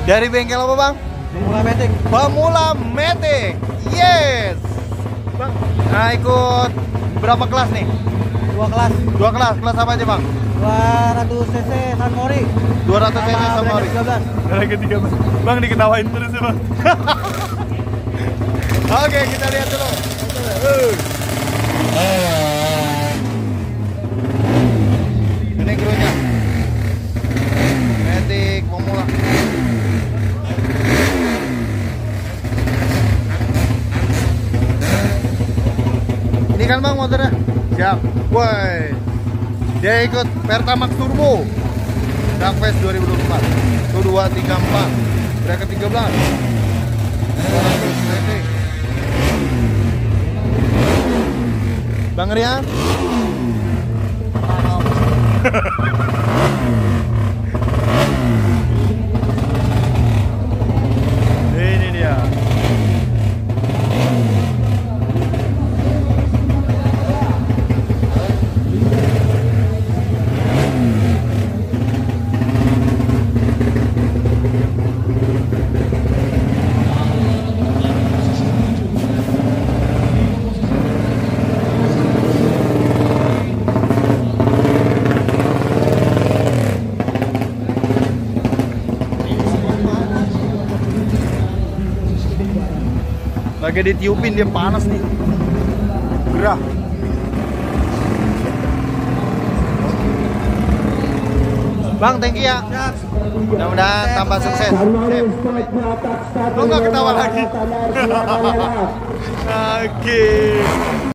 Dari bengkel apa bang? Pemula Matic. Pemula Matic. Yes. Bang, nah ikut berapa kelas nih? 2 kelas. 2 kelas. Kelas apa aja bang? 200 cc San Mori. 200 cc Sama sama Mori. 13. Lagi 13. Bang diketawain terus ya bang. Oke, kita lihat dulu. Ini krunya. Matic pemula. Ini kan bang motornya. Siap. Woi. Dia ikut Pertamax Turbo. Darkfest 2024. 1234. Bracket 13. Bang Rian. Ini dia. Lagi ditiupin, dia panas nih. Gerah. Bang, thank you ya. Mudah-mudahan tambah sukses. Lo nggak ketawa lagi. Oke.